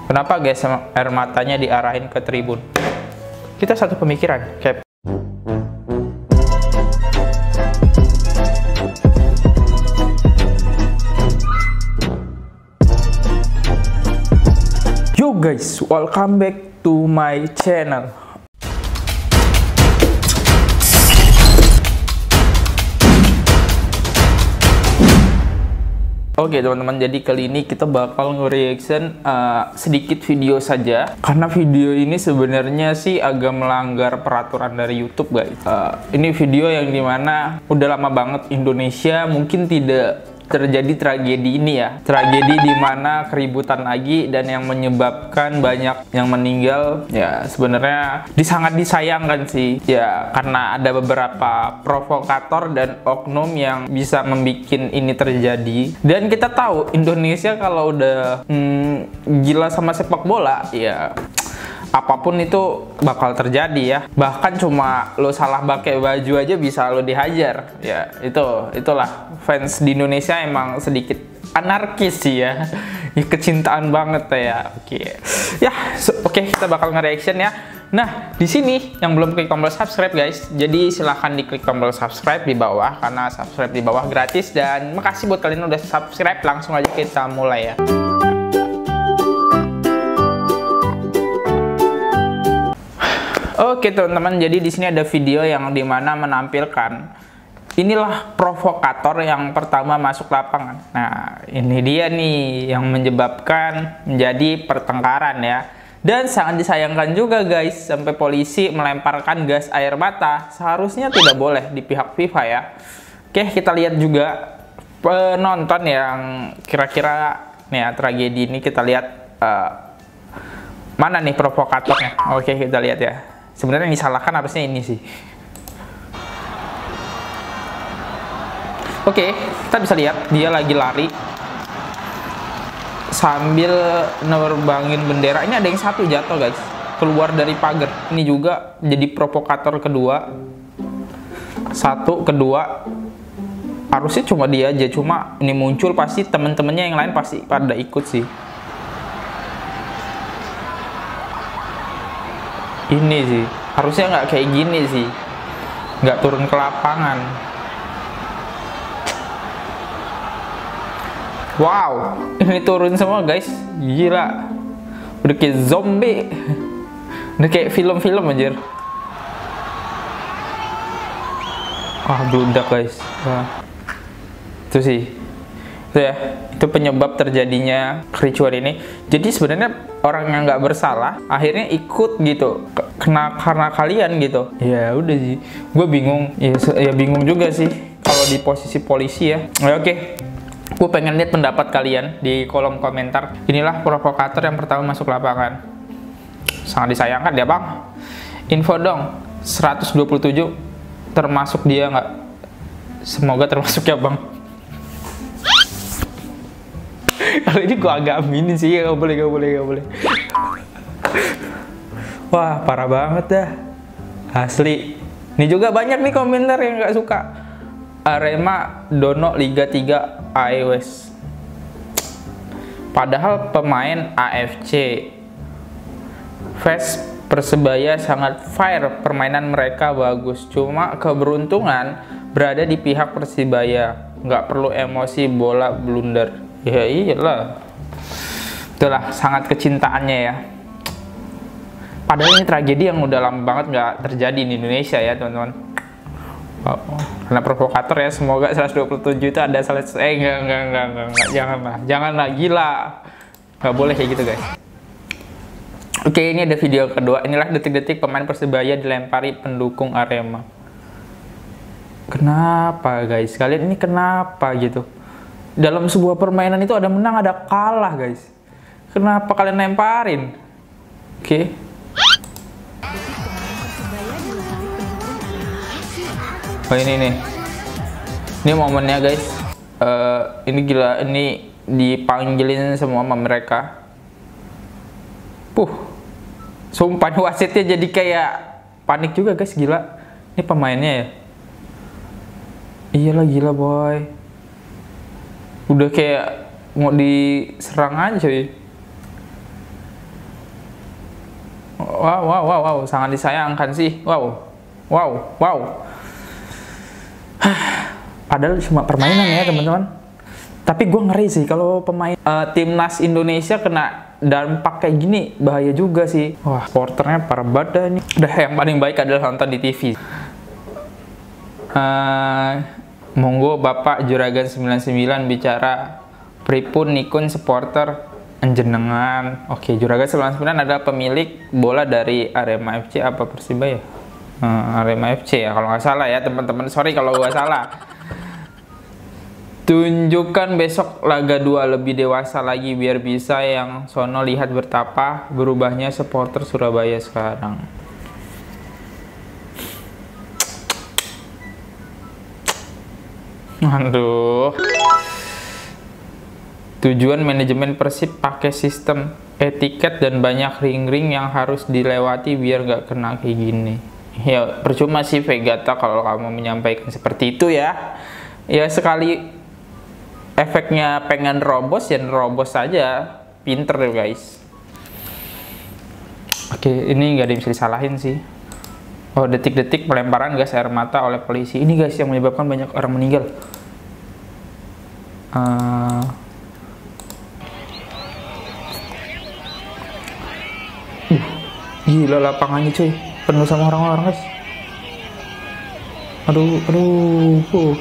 Kenapa guys air matanya diarahin ke tribun? Kita satu pemikiran, Cap. Yo guys, welcome back to my channel. Oke teman-teman, jadi kali ini kita bakal nge-reaction sedikit video saja. Karena video ini sebenarnya sih agak melanggar peraturan dari YouTube guys. Ini video yang dimana udah lama banget Indonesia mungkin tidak terjadi tragedi ini ya. Tragedi dimana keributan lagi dan yang menyebabkan banyak yang meninggal. Ya sebenarnya sangat disayangkan sih. Ya karena ada beberapa provokator dan oknum yang bisa membuat ini terjadi. Dan kita tahu Indonesia kalau udah gila sama sepak bola ya apapun itu bakal terjadi ya. Bahkan cuma lo salah pakai baju aja bisa lo dihajar. Ya, itulah fans di Indonesia emang sedikit anarkis sih ya. Ya kecintaan banget ya. Oke. Ya, oke, kita bakal nge-reaction ya. Nah, di sini yang belum klik tombol subscribe guys. Jadi silahkan diklik tombol subscribe di bawah karena subscribe di bawah gratis dan makasih buat kalian udah subscribe. Langsung aja kita mulai ya. Oke teman-teman, jadi di sini ada video yang dimana menampilkan inilah provokator yang pertama masuk lapangan. Nah, ini dia nih yang menyebabkan menjadi pertengkaran ya. Dan sangat disayangkan juga guys, sampai polisi melemparkan gas air mata. Seharusnya tidak boleh di pihak FIFA ya. Oke, kita lihat juga penonton yang kira-kira nih ya, tragedi ini kita lihat mana nih provokatornya. Oke, kita lihat ya. Sebenarnya yang disalahkan harusnya ini sih. Oke, kita bisa lihat dia lagi lari sambil nerbangin bendera. Ini ada yang satu jatuh guys, keluar dari pagar. Ini juga jadi provokator kedua. Satu, kedua. Harusnya cuma dia aja, cuma ini muncul pasti temen-temennya yang lain pasti pada ikut sih. Ini sih harusnya nggak kayak gini sih, nggak turun ke lapangan. Wow, ini turun semua guys, gila, udah kayak zombie, udah kayak film-film anjir. Wah, bludak guys. Wah. Itu sih itu ya, itu penyebab terjadinya kericuan ini. Jadi sebenarnya orang yang nggak bersalah akhirnya ikut gitu karena kalian gitu. Ya udah sih, gue bingung ya bingung juga sih kalau di posisi polisi ya. Oke, gue pengen lihat pendapat kalian di kolom komentar. Inilah provokator yang pertama masuk lapangan. Sangat disayangkan ya bang. Info dong, 127 termasuk dia nggak? Semoga termasuk ya bang. Kalau ini gue agak aminin sih, gak boleh. Wah, parah banget dah. Asli. Ini juga banyak nih komentar yang gak suka. Arema Dono Liga 3 AEWS. Padahal pemain AFC. Fans Persebaya sangat fair, permainan mereka bagus. Cuma keberuntungan berada di pihak Persibaya. Gak perlu emosi bola blunder. Ya iyalah, itulah sangat kecintaannya ya. Padahal ini tragedi yang udah lama banget nggak terjadi di Indonesia ya teman-teman. Karena provokator ya, semoga 127 itu ada selesai. Enggak, janganlah, gila, nggak boleh kayak gitu guys. Oke, ini ada video kedua. Inilah detik-detik pemain Persebaya dilempari pendukung Arema. Kenapa guys? Kalian ini kenapa gitu? Dalam sebuah permainan itu ada menang, ada kalah guys. Kenapa kalian lemparin? Oke. Oh ini nih. Ini momennya guys. Ini gila, ini dipanggilin semua sama mereka. Sumpah wasitnya jadi kayak panik juga guys, gila. Ini pemainnya ya. Iyalah gila boy. Udah kayak mau diserang aja cuy. Wow, sangat disayangkan sih. Wow. Padahal cuma permainan ya teman-teman. Tapi gue ngeri sih kalau pemain timnas Indonesia kena dampak kayak gini, bahaya juga sih. Wah, supporternya parah banget nih. Udah, yang paling baik adalah nonton di TV. Monggo Bapak Juragan 99 bicara pripun nikun supporter enjenengan. Oke, Juragan 99 adalah pemilik bola dari Arema FC apa Persiba ya? Arema FC ya kalau nggak salah ya teman-teman. Sorry kalau nggak salah. Tunjukkan besok laga 2 lebih dewasa lagi biar bisa yang sono lihat betapa berubahnya supporter Surabaya sekarang. Aduh. Tujuan manajemen Persib pakai sistem etiket dan banyak ring-ring yang harus dilewati biar nggak kena kayak gini. Ya percuma sih Vegata kalau kamu menyampaikan seperti itu ya. Ya sekali efeknya pengen robos ya robos saja. Pinter deh guys. Oke, ini nggak ada yang bisa disalahin sih. Oh, detik-detik pelemparan gas air mata oleh polisi. Ini guys yang menyebabkan banyak orang meninggal. Gila lapangannya cuy, penuh sama orang-orang guys. Aduh.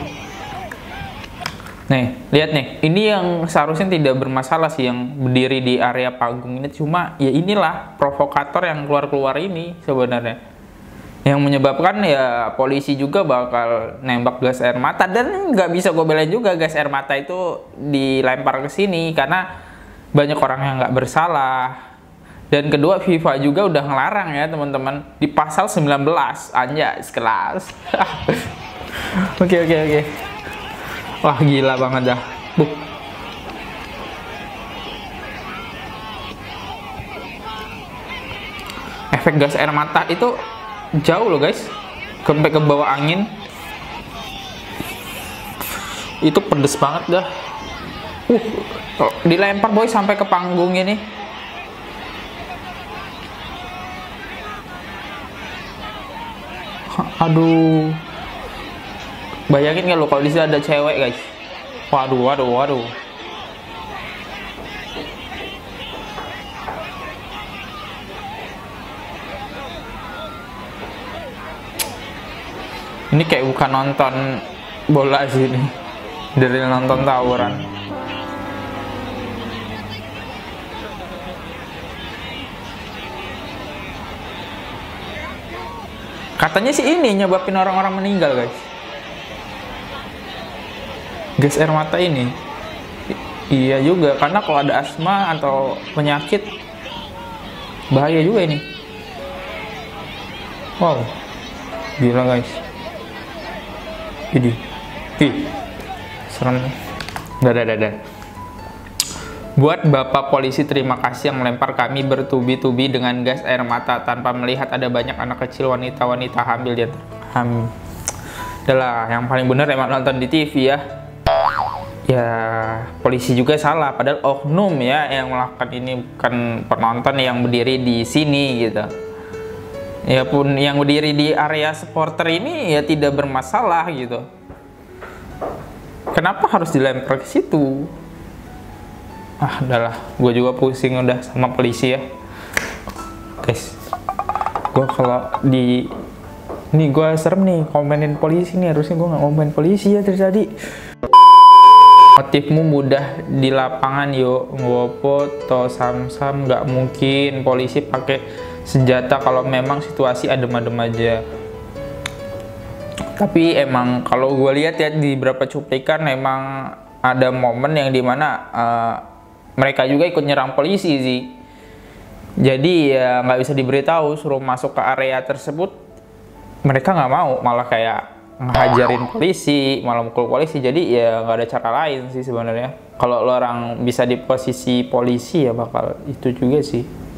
Nih, lihat nih. Ini yang seharusnya tidak bermasalah sih yang berdiri di area panggung ini. Cuma ya inilah provokator yang keluar-keluar ini sebenarnya. Yang menyebabkan ya polisi juga bakal nembak gas air mata. Dan nggak bisa gue belain juga gas air mata itu dilempar ke sini karena banyak orang yang nggak bersalah. Dan kedua, FIFA juga udah ngelarang ya teman-teman di pasal 19. Anjay, sekelas. Oke. Wah, gila banget dah. Efek gas air mata itu jauh loh guys. Sampai ke bawah angin. Itu pedes banget dah. Dilempar boy sampai ke panggung ini. Aduh, bayangin nggak lo kalau di sini ada cewek guys. Waduh. Ini kayak bukan nonton bola sih ini, dari nonton tawuran. Katanya sih ini nyebabin orang-orang meninggal guys. Gas air mata ini. Iya juga, karena kalau ada asma atau penyakit bahaya juga ini. Wow, gila guys. Ini, serem. Dah. Buat Bapak Polisi, terima kasih yang melempar kami bertubi-tubi dengan gas air mata tanpa melihat ada banyak anak kecil, wanita-wanita hamil dia. Adalah yang paling benar emang nonton di TV ya. Ya, polisi juga salah, padahal oknum ya yang melakukan ini, bukan penonton yang berdiri di sini gitu. Ya pun yang berdiri di area supporter ini ya tidak bermasalah gitu. Kenapa harus dilempar ke situ? Udahlah, gue juga pusing udah sama polisi ya guys. Gue kalau di ini gue serem nih komenin polisi nih, harusnya gue nggak komen polisi ya terjadi. Motifmu mudah di lapangan yo, ngopo to sam-sam, nggak mungkin polisi pakai senjata kalau memang situasi adem-adem aja. Tapi emang kalau gue lihat ya di beberapa cuplikan emang ada momen yang dimana mereka juga ikut nyerang polisi sih. Jadi ya nggak bisa diberitahu suruh masuk ke area tersebut, mereka nggak mau, malah kayak ngehajarin polisi, malah mukul polisi. Jadi ya nggak ada cara lain sih sebenarnya. Kalau lo orang bisa di posisi polisi ya bakal itu juga sih.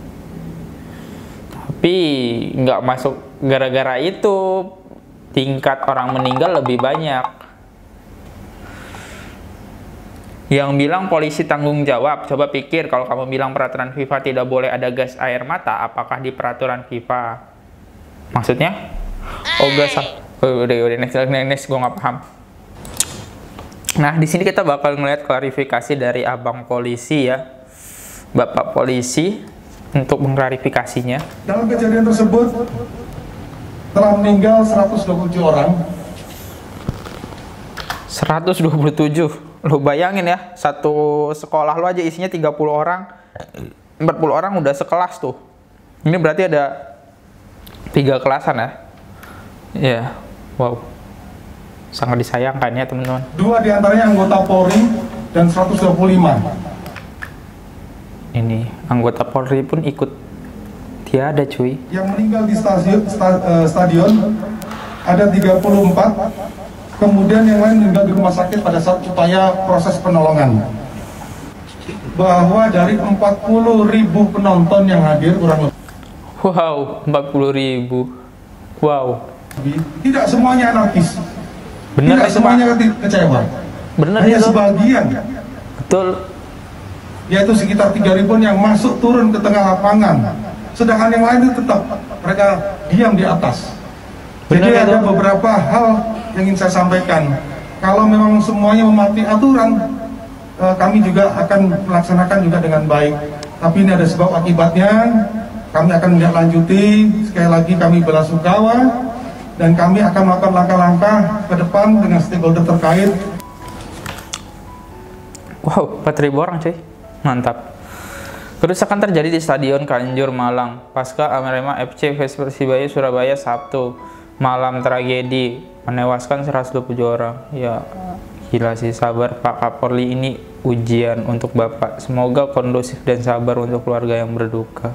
Tapi nggak masuk gara-gara itu, tingkat orang meninggal lebih banyak. Yang bilang polisi tanggung jawab. Coba pikir, kalau kamu bilang peraturan FIFA tidak boleh ada gas air mata, apakah di peraturan FIFA? Maksudnya? Oh, gas. Udah, next, gue nggak paham. Nah, di sini kita bakal ngeliat klarifikasi dari abang polisi ya, bapak polisi, untuk mengklarifikasinya. Dalam kejadian tersebut telah meninggal 127 orang. 127. Lo bayangin ya, satu sekolah lo aja isinya 30 orang, 40 orang udah sekelas tuh. Ini berarti ada 3 kelasan ya. Ya, wow. Sangat disayangkan ya teman-teman. 2 diantaranya anggota Polri dan 125. Ini anggota Polri pun ikut tiada cuy. Yang meninggal di stadion ada 34. Kemudian yang lain meninggal di rumah sakit pada saat upaya proses penolongan. Bahwa dari 40.000 penonton yang hadir kurang lebih. Wow, 40.000. Wow. Tidak semuanya anarkis. Bener tidak itu, semuanya Pak. kecewa. Bener hanya itu. Sebagian. Betul. Yaitu sekitar 3.000 yang masuk turun ke tengah lapangan. Sedangkan yang lain itu tetap mereka diam di atas. Bener Jadi itu. ada beberapa hal yang ingin saya sampaikan. Kalau memang semuanya mematuhi aturan, kami juga akan melaksanakan juga dengan baik. Tapi ini ada sebab akibatnya. Kami akan menindaklanjuti. Sekali lagi kami belasungkawa dan kami akan melakukan langkah-langkah ke depan dengan stakeholder terkait. Wow, 4.000 orang cuy. Mantap. Kerusakan terjadi di Stadion Kanjur Malang pasca Arema FC vs Persibaya Surabaya Sabtu malam. Tragedi menewaskan 127 orang. Ya, gila sih. Sabar Pak Kapolri, ini ujian untuk Bapak. Semoga kondusif dan sabar untuk keluarga yang berduka.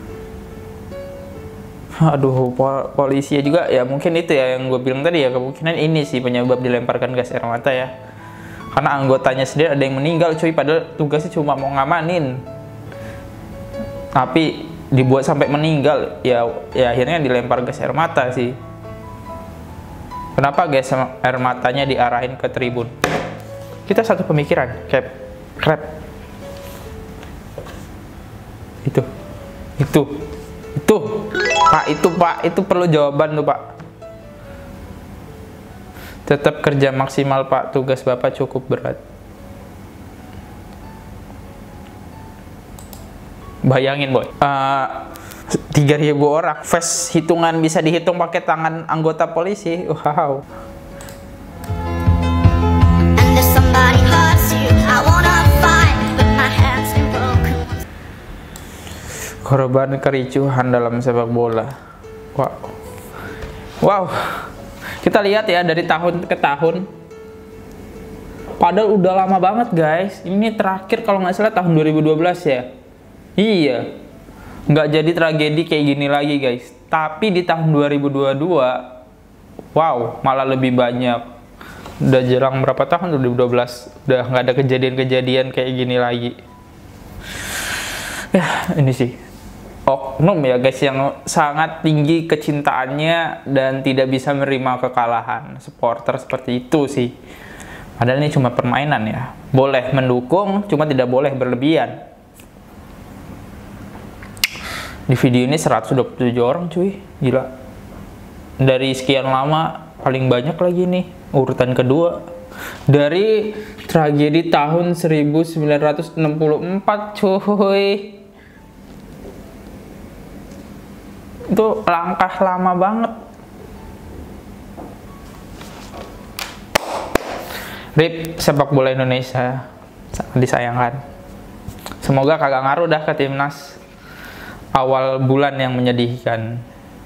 Aduh, polisi juga ya, mungkin itu ya yang gue bilang tadi ya, kemungkinan ini sih penyebab dilemparkan gas air mata ya. Karena anggotanya sendiri ada yang meninggal cuy, padahal tugasnya cuma mau ngamanin. Tapi dibuat sampai meninggal, ya akhirnya dilempar gas air mata sih. Kenapa gas air matanya diarahin ke tribun? Kita satu pemikiran, Krep. Itu. Pak, itu perlu jawaban tuh Pak. Tetap kerja maksimal Pak, tugas Bapak cukup berat. Bayangin boy, 3.000 orang, fast hitungan bisa dihitung pakai tangan anggota polisi. Wow. Korban kericuhan dalam sepak bola. Wow. Kita lihat ya dari tahun ke tahun. Padahal udah lama banget guys. Ini terakhir kalau nggak salah tahun 2012 ya. Iya. Nggak jadi tragedi kayak gini lagi guys. Tapi di tahun 2022, wow, malah lebih banyak. Udah jarang berapa tahun 2012. Udah nggak ada kejadian-kejadian kayak gini lagi. Ya, ini sih oknum ya guys, yang sangat tinggi kecintaannya dan tidak bisa menerima kekalahan. Supporter seperti itu sih. Padahal ini cuma permainan ya. Boleh mendukung, cuma tidak boleh berlebihan. Di video ini 127 orang cuy. Gila. Dari sekian lama paling banyak lagi nih. Urutan kedua. Dari tragedi tahun 1964 cuy. Itu langkah lama banget. RIP sepak bola Indonesia, sangat disayangkan. Semoga kagak ngaruh dah ke timnas. Awal bulan yang menyedihkan.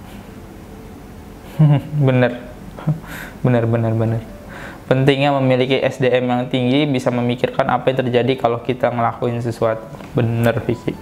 Bener. Pentingnya memiliki SDM yang tinggi, bisa memikirkan apa yang terjadi kalau kita ngelakuin sesuatu. Bener Vicky.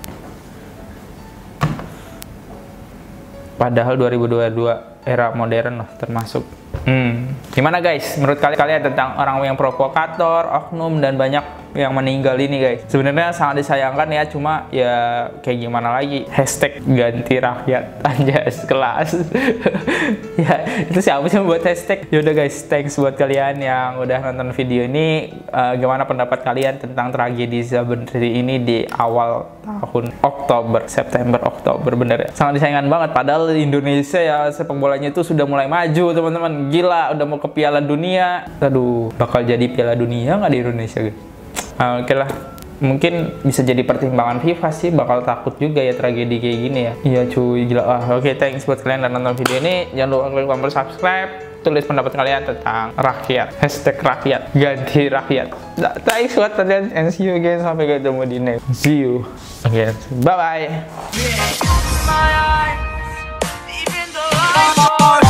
Padahal 2022 era modern loh termasuk. Gimana guys? Menurut kalian tentang orang yang provokator, oknum, dan banyak yang meninggal ini guys. Sebenarnya sangat disayangkan ya, cuma ya kayak gimana lagi. Hashtag ganti rakyat anjas kelas. Ya itu siapa sih yang buat hashtag? Yaudah guys, thanks buat kalian yang udah nonton video ini. Gimana pendapat kalian tentang tragedi Zabardi ini di awal tahun September Oktober, bener ya? Sangat disayangkan banget, padahal di Indonesia ya sepak bolanya itu sudah mulai maju teman-teman. Gila, udah mau ke Piala Dunia. Aduh, bakal jadi Piala Dunia nggak di Indonesia guys? Oke lah, mungkin bisa jadi pertimbangan FIFA sih, bakal takut juga ya tragedi kayak gini ya. Iya cuy, gila. Oke, thanks buat kalian yang nonton video ini. Jangan lupa klik tombol subscribe, tulis pendapat kalian tentang rakyat, hashtag rakyat, ganti rakyat. Thanks buat kalian, and see you again. Sampai ketemu di next. See you again. Bye bye.